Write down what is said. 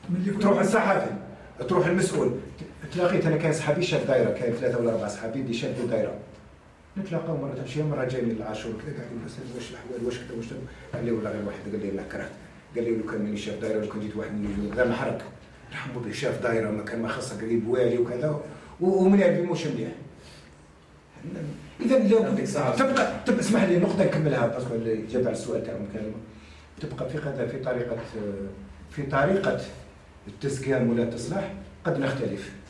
تروح الصحفي، تروح المسؤول. تلاقيت انا كاين صحابي شاف دايره، كاين 3 ولا 4 صحابي اللي شافوا دايره، نتلاقاو مره تمشي مره جاي من العاشور كذا قاعدين نسال واش الاحوال واش كذا واش كذا. قال لي والله غير واحد قال لي لا كرهت، قال لي لو كان ماني شاف دايره، لو كان جيت واحد من كذا محرك رحموا به شاف دايره ما كان ما خاصه قريب والي وكذا ومن يعرف مش مليح. اذا تبقى اسمح لي نقطه نكملها باسكو الاجابه على السؤال تاعهم كان تبقى في في طريقه التزكيه ولا التصلاح قد نختلف.